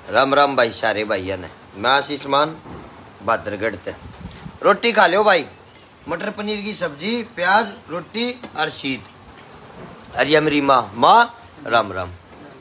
राम राम भाई सारे भाइया ने। मैं आशीष मान भादरगढ़ से। रोटी खा लो भाई, मटर पनीर की सब्जी, प्याज, रोटी और शीत। अरे मेरी माँ राम राम।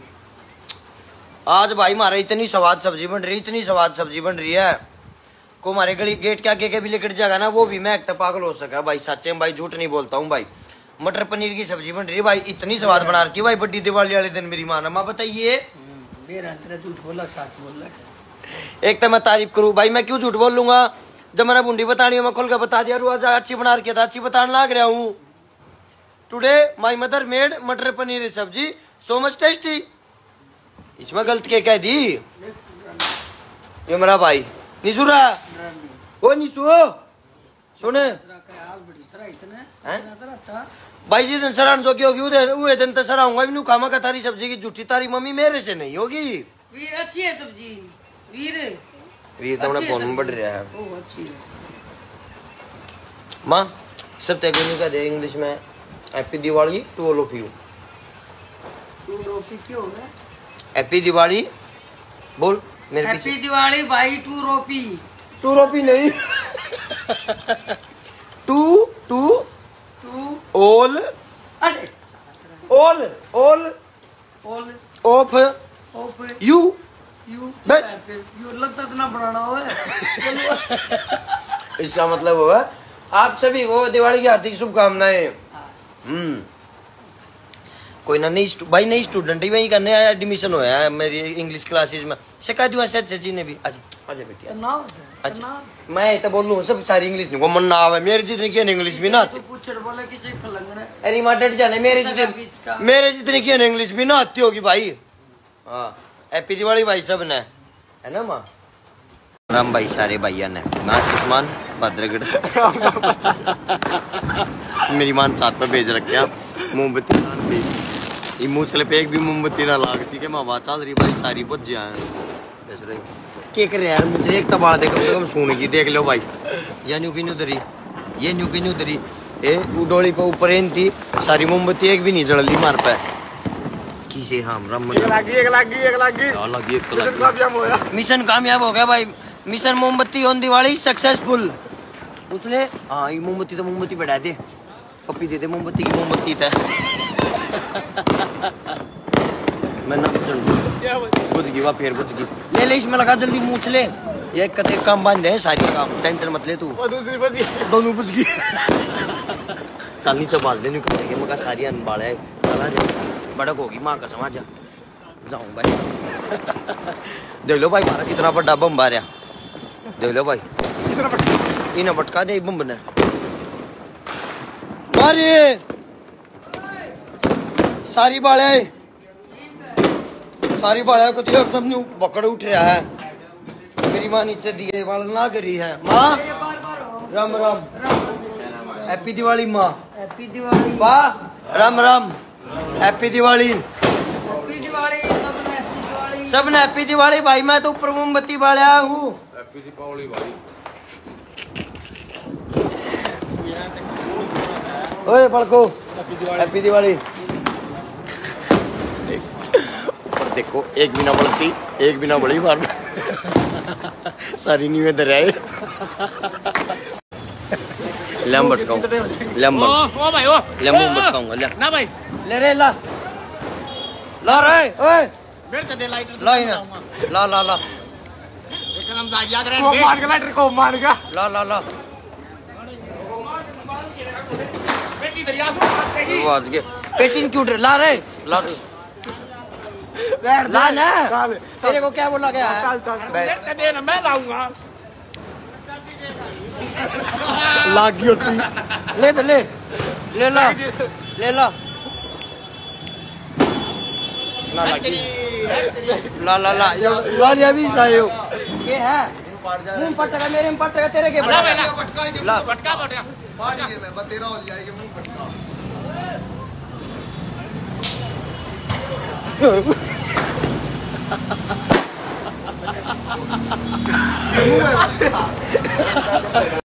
आज भाई हमारा इतनी स्वाद सब्जी बन रही, इतनी स्वाद सब्जी बन रही है को हमारे गली गेट के आगे के भी लेकर जाएगा ना, वो भी मैं एक पागल हो सका भाई। सच्चे में भाई, झूठ नहीं बोलता हूँ भाई। मटर पनीर की सब्जी बन रही है भाई, इतनी स्वाद बना रखी है भाई। बड़ी दिवाली वाले दिन मेरी माँ ने, माँ बताइए। झूठ बोला सच बोला। एक तो मैं तारीफ करूँ भाई, मैं क्यों झूठ बोल लूंगा जब मैंने बूंदी बतानी है। मैं खोल कर बता दिया, आज अच्छी बना रखी था, अच्छी बताने लग रहा हूँ। टुडे माई मदर मेड मटर पनीर सब्जी सो मच टेस्टी। इसमें गलत क्या कह दी ये मेरा भाई निशु रहा। ओ निशु सुने भाई जी, दिन सरान जो की होगी वो दिन तो सराऊंगा भी। खामा का तारी सब्जी की झूठी तारी मम्मी मेरे से नहीं होगी। वीर अच्छी है सब्जी। वीर तो अपना फोन में बढ़ रहा है। ओ अच्छी है माँ। सब तय कह दे इंग्लिश में happy Diwali to all of you. क्यों होगा हैप्पी दिवाली बोल मेरे। हैप्पी दिवाली भाई टू रोपी। टू रोपी नहीं to to all all all all of you बस। यू लगता इतना बनाना हो इसका मतलब होगा आप सभी को दिवाली की हार्दिक शुभकामनाएं। कोई ना, नई भाई नई स्टूडेंट ही वही करने आया, एडमिशन होया है मेरी इंग्लिश क्लासेस में। सिखा दिया सर चाची ने भी। आजा बेटी अच्छा। मैं तो बोलूं सब सारी इंग्लिश नहीं को मन ना आवे, मेरे जितनी की इंग्लिश भी ना आती। अरे मां डट जाने, मेरे जितनी की इंग्लिश भी ना आती होगी भाई। हाँ हैप्पी दिवाली भाई सब ने, है ना माँ। राम भाई सारे भैया ने। मैं आशीषमान भद्रगढ़ मेरी मान साथ में भेज रखे मोमबत्ती ये मूसले पे एक भी मोमबत्ती ना लागती के माँ बात चल रही भाई सारी बुझ जाए बेच रही। क्या कर रहे यार, मुझे एक तबाड़ दे कम से कम सुन की देख लो भाई। ये न्यू की न्यू दरी, ये न्यू की न्यू दरी, ए डोली पे ऊपर इन थी सारी मोमबत्ती एक भी नहीं जड़ली मार पे किसे। हाँ मिशन कामयाब हो गया भाई। मिशन मोमबत्ती ऑन दिवाली सक्सेसफुल। उसने हाँ ये मोमबत्ती तो मोमबत्ती बढ़ा दे, पप्पी दे दे मोमबत्ती की मोमबत्ती था। मैं ना बुझ गई वहाँ फिर बुझ गई। ले इसमें लगा जल्दी मूछ ले। ये कते काम बांध दे सारी काम, टेंशन मत ले तू। दोनों बुझ गई। चल नीचे बाल दे निकल के मगा सारी अनबाल है। चला जा बड़क होगी माँ का समझ जा जाऊँ भाई। देख लो भाई हमारा कितना बड़ा बम बारया। देख लो भाई इन्हें पटका दे बम ने मारे सारी बाड़े को तो एकदम न्यू बकड़ उठ रहा है। मेरी माँ नीचे दिए वाल ना करी है। माँ राम राम हैप्पी दिवाली माँ। हैप्पी दिवाली वाह राम राम हैप्पी दिवाली। सबने हैप्पी दिवाली भाई। मैं तो ऊपर मोमबत्ती बालिया हूँ। हैप्पी दीपावली भाई। ओए फड़को हैप्पी दिवाली। ऊपर देखो एक भी ना बढ़ती एक भी ना बढ़ी बार सारी न्यू इधर आए। लम भटकाऊं लम भटकाऊंगा ना भाई। ले रे ला रे ओए ला ला ला ला ला पेटी क्यों ला रे ला ना। तेरे को क्या बोला गया है? मैं लाऊंगा ले तो ले ला ला ला ला ला भी सायो ये है मुंह पटका मेरे में पटका तेरे के ला पटका मैं तेरा हो जाएगा मुंह पटका।